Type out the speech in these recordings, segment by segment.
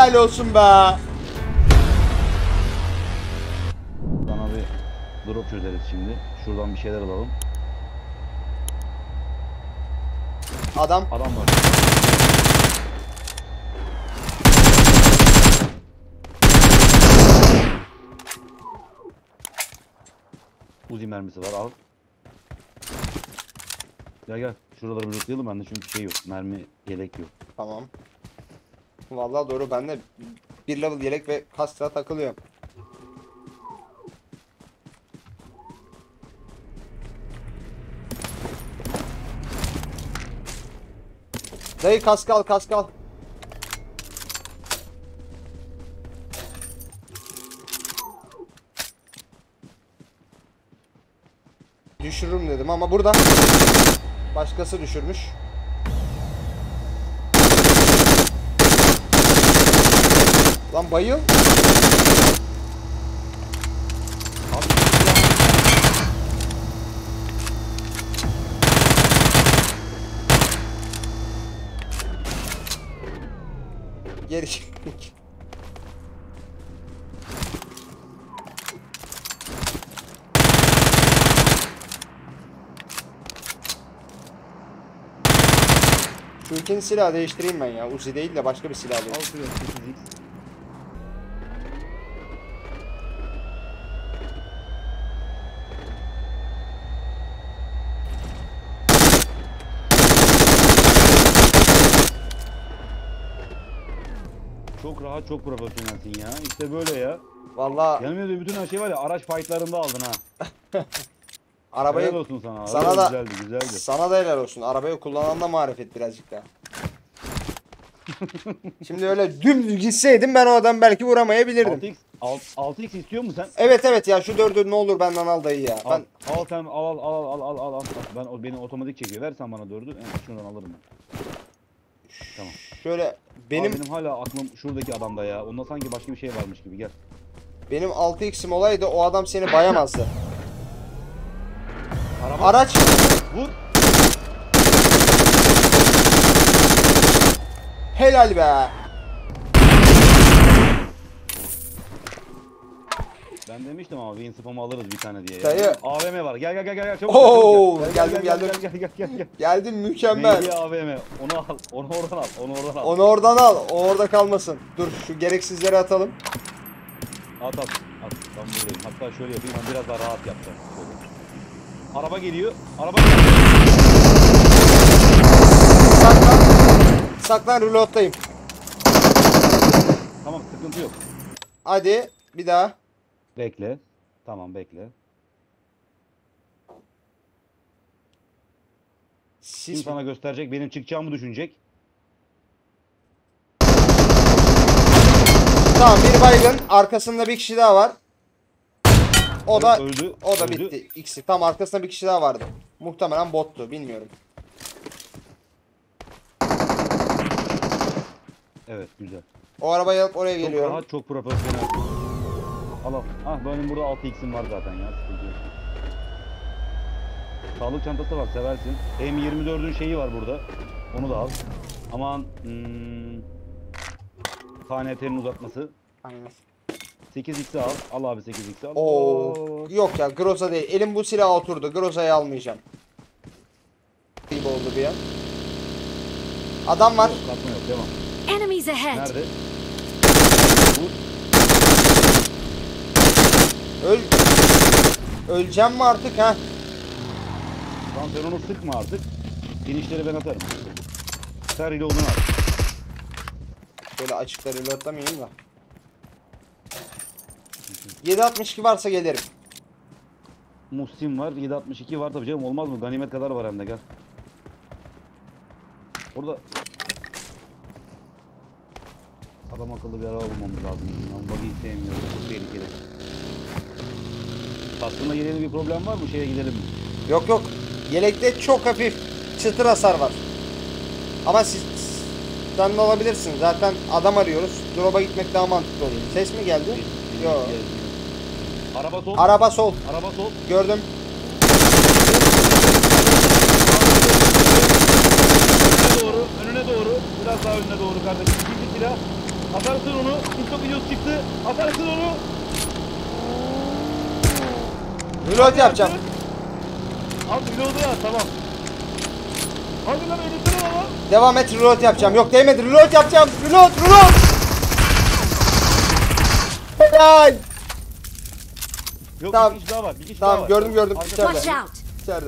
Helal olsun be. Sana bir drop çözeriz şimdi. Şuradan bir şeyler alalım. Adam. Adam var. Uzi mermisi var, al. Gel gel. Şuraları bir lootlayalım bende çünkü şey yok. Mermi, yelek yok. Tamam. Vallahi doğru, ben de bir level yelek ve kaskla takılıyorum. Dayı kask al, kask al. Düşürürüm dedim ama burada başkası düşürmüş. Lan bayıl. Geri çık. Şu ikinci silahı değiştireyim ben ya. Uzi değil de başka bir silah alayım. Al şuraya 8x. Çok rahat, çok profesyonelsin ya. İşte böyle ya. Vallahi Gelmedi bütün her şey var ya, araç fightlarında aldın ha. arabayı Helal olsun sana. sana da güzeldi, güzeldi. sana da helal olsun. Arabayı kullanan da marifet birazcık daha. Şimdi öyle dümdüz gitseydim ben o adam belki vuramayabilirdim. 6x istiyor musun sen? Evet evet ya, şu dördü ne olur benden al dayı ya. Al, Ben al sen al. Ben o beni otomatik çekiyor. Versen bana dördü. Şundan alırım ben. Tamam. şöyle benim Benim hala aklım şuradaki adamda ya. Onda sanki başka bir şey varmış gibi, gel. benim 6x'im olaydı o adam seni bayamazdı. Araba. Araç. Vur. Helal be. Ben demiştim ama win spam'ı alırız bir tane diye. Dayı. Ya. AVM var. Gel çabuk. Oo, çabuk geldim. Gel. Geldim mükemmel. Neydi AVM? Onu al. Onu oradan al. Onu oradan al. O orada kalmasın. Dur şu gereksizleri atalım. At. Ben buradayım. Hatta şöyle yapayım. Ben biraz daha rahat yapacağım. Şöyle. Araba geliyor. Saklan reload'dayım. Tamam, sıkıntı yok. Hadi bir daha. Bekle. Tamam, bekle. Kim Sis. sana gösterecek? Benim çıkacağımı düşünecek. Tamam, bir baygın. Arkasında bir kişi daha var. O da Öldü. o da bitti. İkisi. Tam arkasında bir kişi daha vardı. Muhtemelen bottu, bilmiyorum. Evet, güzel. O arabayı alıp oraya Çok geliyorum. rahat, çok profesyonel. Al. Ah, benim burada 6x'im var zaten ya. Sıkıntı yok. Sağlık çantası var, seversin. M24'ün şeyi var burada. Onu da al. Aman KNT'nin uzatması. Aynen. 8x'i al. Al abi, 8x'i al. Oo. Yok ya, Groza değil. Elim bu silaha oturdu. Groza'yı almayacağım. Gibi oldu bir an. Adam var. Yok, katma yok, devam. Enemies ahead. Nerede? Vur. Öleceğim mi artık ha? Tamam, sen onu sıkma artık. Finişleri ben atarım. Sen reload'unu at. Şöyle açıkta reloadlamayayım da. 7.62 varsa gelirim. Muhsin var, 7.62 var tabii canım, olmaz mı? Ganimet kadar var hem de, gel. Orada adam akıllı bir araba bulmamız lazım. Ben buggy'yi sevmiyorum, çok tehlikeli. Aslında yeni bir problem var mı? Şeye gidelim mi? Yok. Yelekte çok hafif çıtır hasar var. Ama sen de olabilirsin. Zaten adam arıyoruz. Drop'a gitmek daha mantıklı oluyor. Ses mi geldi? Yok. Araba sol. Araba sol. Araba sol. Gördüm. Önüne doğru. Biraz daha önüne doğru kardeşim. İkinci silah. Atarsın onu. TikTok videosu çıktı. Atarsın onu. Reload yapacağım. Abi reload'u at tamam. Hadi lan öldürsene ama. Devam et, reload yapacağım. Yok değmedi, reload yapacağım. Reload. Helal. Yok Tamam. bir kişi daha var. Bir kişi daha Tamam var. gördüm. Arkada. İçeride. Watch out! İçeride.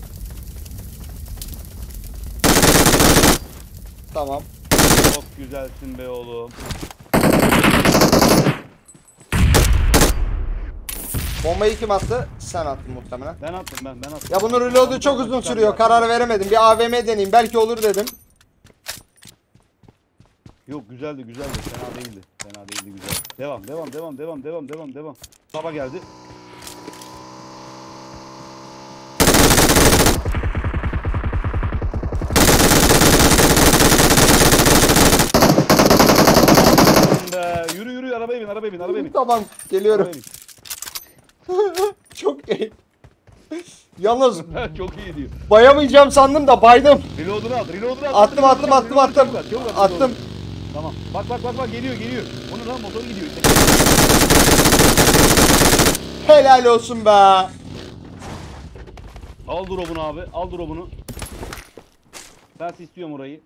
Tamam. Çok güzelsin be oğlum. Bombayı kim attı? Sen attın muhtemelen. Ben attım ben attım. Ya bunun reload'u çok uzun sürüyor. Karar veremedim. Bir AVM deneyeyim. Belki olur dedim. Yok güzeldi. Fena değildi. Güzel. Devam. Baba geldi. Be, yürü arabaya bin. Tamam geliyorum. Arabaya bin. Çok iyi. Yalnız Çok iyi diyor. bayamayacağım sandım da baydım. Reload'unu at. Attım. Attım. Tamam. Bak geliyor. Onun lan motoru gidiyor işte. Helal olsun be. Al drop'unu abi. Al drop'unu. Ben istiyorum orayı.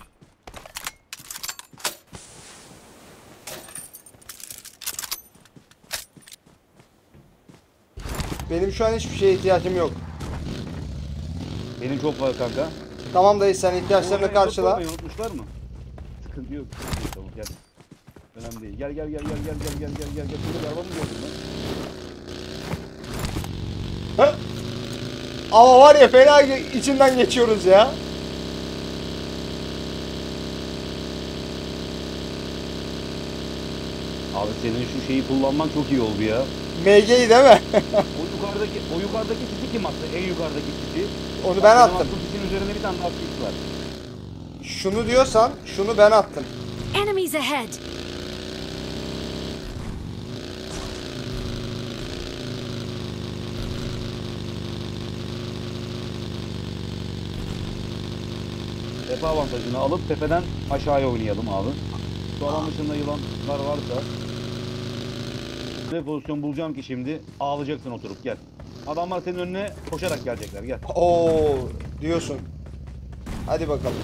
Benim şu an hiçbir şeye ihtiyacım yok. Benim çok var kanka. Tamam dayı, sen ihtiyaçlarını karşıla. Unutmuşlar mı? Sıkıntı yok. Tamam gel. Önemli değil. Gel. Burada bir araba mı gördün lan? Hı? Ama var ya, fena içinden geçiyoruz ya. Abi senin şu şeyi kullanman çok iyi oldu ya. MG'yi değil mi? O yukarıdaki sisi kim attı? En yukarıdaki sisi. Onu ben attım. Attım sisin üzerinde bir tane daha sis var. Şunu diyorsan şunu ben attım. Enemies ahead! Tepe avantajını alıp tepeden aşağıya oynayalım abi. Şu alan dışında yılanlar varsa bir pozisyon bulacağım ki şimdi ağlayacaksın oturup gel. Adamlar senin önüne koşarak gelecekler gel. Oo diyorsun. Hadi bakalım.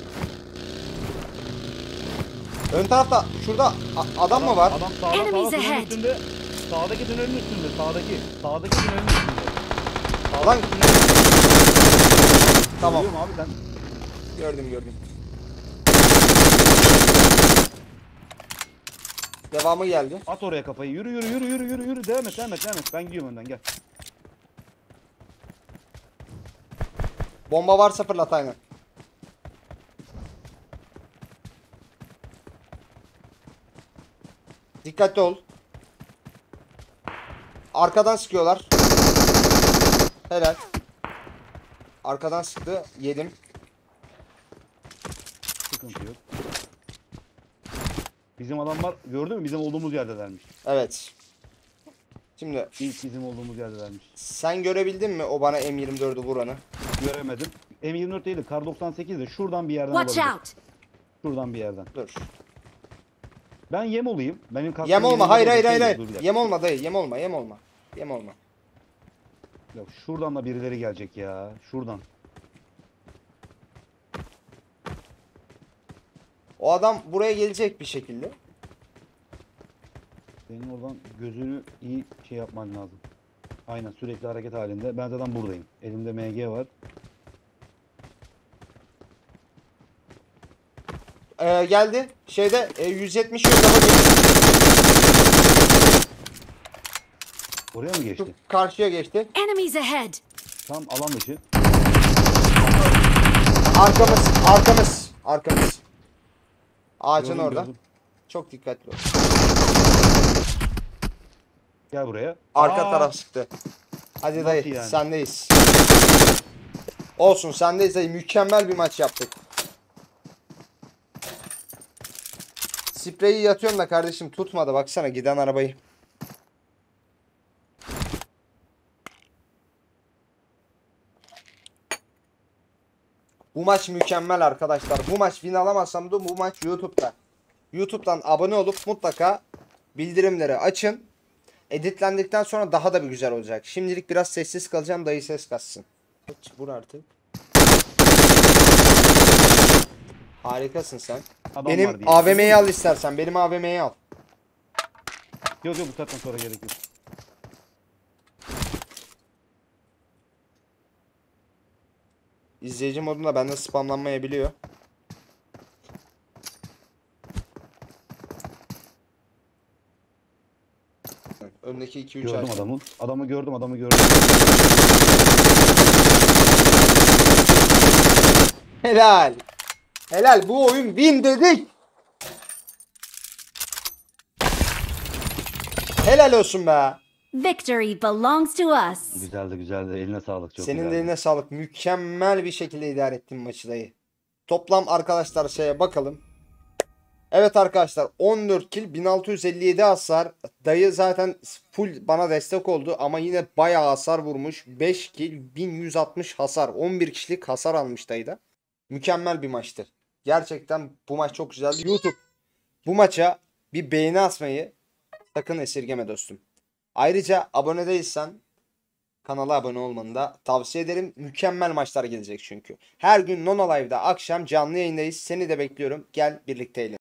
Ön tarafta şurada adam mı var? Adam sağda Enemies tünelin ahead. üstünde. Sağdaki tünelin üstünde. Sağdaki tünelin üstünde. Lan. Sağdaki tünelin üstünde. Tamam. Görüyorum abi sen. Gördüm. Devamı geldi. At oraya kafayı. Yürü. Devam et. Ben gidiyorum önden gel. Bomba varsa fırlat aynen. Dikkatli ol. Arkadan sıkıyorlar. Helal. Arkadan sıktı. Yedim. Sıkıntı yok. Bizim adamlar gördün mü? Bizim olduğumuz yerdelermiş. Evet. Şimdi İlk bizim olduğumuz yerdelermiş. sen görebildin mi o bana M24'ü vuranı? Göremedim. M24 değil de Kar 98 de şuradan bir yerden Watch olabilir. out! Şuradan bir yerden. Dur. Ben yem olayım. Benim kaskım Yem olma. yerinde Hayır. değil. Dur bir dakika. Yem olma dayı. Yem olma. Ya şuradan da birileri gelecek ya. Şuradan. O adam buraya gelecek bir şekilde. Senin oradan gözünü iyi şey yapman lazım. Aynen sürekli hareket halinde. Ben zaten buradayım. Elimde MG var. Geldi. Şeyde 170 yönde geliyor. Oraya mı geçti? Şu karşıya geçti. Enemies ahead! Tam alan dışı. Arkamız. Ağacın Gördüm, orada. gördüm. Çok dikkatli ol. Gel buraya. Arka taraf sıktı. Hadi Nasıl dayı yani? sendeyiz. Olsun, sendeyiz dayı. Mükemmel bir maç yaptık. Spreyi yatıyorum da kardeşim tutmadı. Baksana giden arabayı. Bu maç mükemmel arkadaşlar. Bu maç win alamazsam da bu maç YouTube'da. YouTube'dan abone olup mutlaka bildirimleri açın. Editlendikten sonra daha da bir güzel olacak. Şimdilik biraz sessiz kalacağım, dayı ses katsın. Vur artık. Harikasın sen. Adam var Benim diye. AVM'yi al istersen. Benim AVM'yi al. Yok yok, bu saatten sonra gerek yok. İzleyici modunda bende spamlanmayabiliyor. Öndeki 2-3 Gördüm açtım. adamı. Adamı gördüm, adamı gördüm. Helal. Helal, bu oyun win dedik. Helal olsun be. Victory belongs to us. Güzeldi güzeldi. Eline sağlık. Çok Senin güzeldi. de eline sağlık. Mükemmel bir şekilde idare ettin maçı dayı. Toplam arkadaşlar şeye bakalım. Evet arkadaşlar, 14 kill, 1657 hasar. Dayı zaten full bana destek oldu ama yine bayağı hasar vurmuş. 5 kill, 1160 hasar. 11 kişilik hasar almış dayı da. Mükemmel bir maçtı. Gerçekten bu maç çok güzeldi. YouTube, bu maça bir beğeni atmayı sakın esirgeme dostum. Ayrıca abone değilsen kanala abone olmanı da tavsiye ederim. Mükemmel maçlar gelecek çünkü. Her gün Nono Live'da akşam canlı yayındayız. Seni de bekliyorum. Gel birlikte eğlenelim.